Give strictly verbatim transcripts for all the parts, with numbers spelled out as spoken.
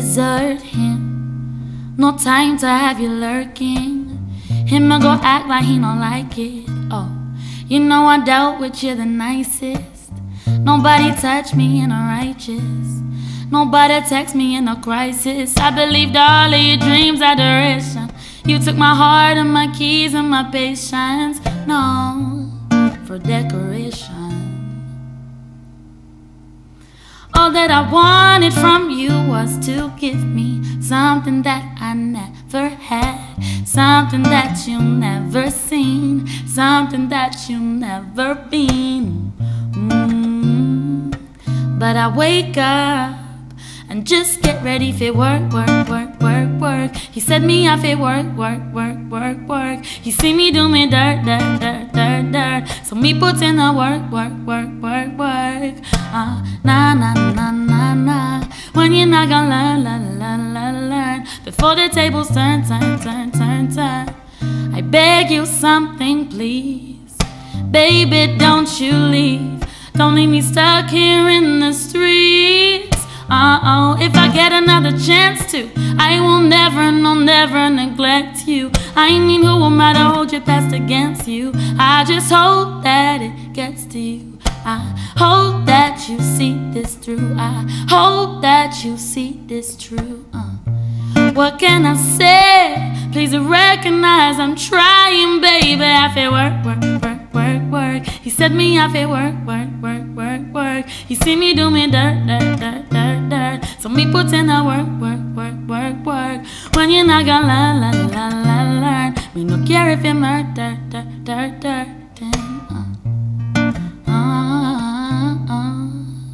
desert him. No time to have you lurking. Him a go act like he don't like it. Oh, you know I dealt with you the nicest. Nobody touched me in a righteous. Nobody text me in a crisis. I believed all of your dreams adoration. You took my heart and my keys and my patience. No, for decoration. All that I wanted from you was to give me something that I never had, something that you never seen, something that you never been. mm. But I wake up and just get ready for work, work, work, work, work. He said me off at work, work, work, work, work. He see me do me dirt, dirt, dirt, dirt, dirt. So me put in the work, work, work, work, work. Uh, nah, nah, nah, nah, nah. When you're not gonna learn, learn, learn, learn, learn. Before the tables turn, turn, turn, turn, turn. I beg you something, please. Baby, don't you leave. Don't leave me stuck here in the streets. Uh-oh, if I get another chance to, I will never, no, never neglect you. I mean, who am I to hold your past against you? I just hope that it gets to you. I hope that you see this through. I hope that you see this true. uh. What can I say? Please recognize I'm trying, baby. I feel work, work, work, work, work. He said me, I feel work, work, work, work, work. He see me do me dirt, dirt, dirt, dirt, dirt. So me put in the work, work, work, work, work. When you're not gonna learn, learn, learn, learn, learn. Me no care if you murder, dirt, dirt, dirt, dirt. Uh, uh, uh.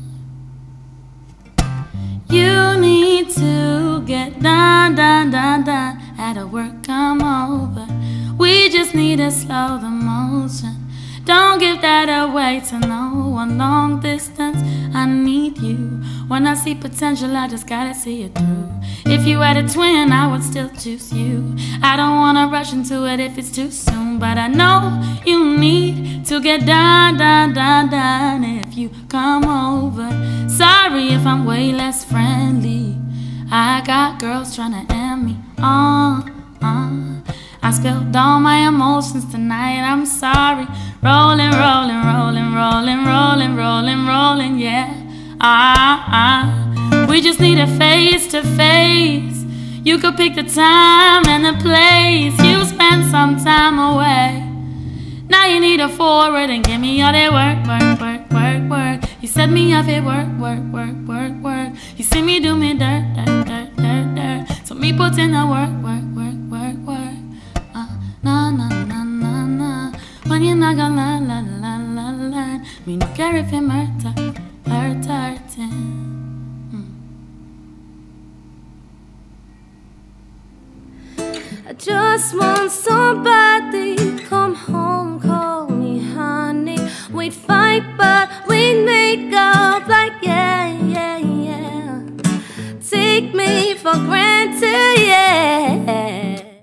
You need to get done, done, done, done. At a work, come over. We just need to slow the motion. Don't give that away to no one. Long distance, I need you. When I see potential, I just gotta see it through. If you had a twin, I would still choose you. I don't wanna rush into it if it's too soon, but I know you need to get done, done, done, done if you come over. Sorry if I'm way less friendly. I got girls tryna end me on. Uh, uh. I spilled all my emotions tonight, I'm sorry. Rolling, rolling, rolling, rolling, rolling, rolling, rolling, yeah. Ah, ah. We just need a face to face. You could pick the time and the place. You spent some time away. Now you need a forward and give me all that work, work, work, work, work. You set me up at work, work, work, work, work. You see me do me dirt, dirt, dirt, dirt, dirt. So me put in the work, work, work, work, work. Uh, nah, nah, nah, nah, nah. When you're not gonna learn, learn, learn, learn, learn. Me no care if you murder, hurt, hurting. I just want somebody come home, call me honey. Wait, five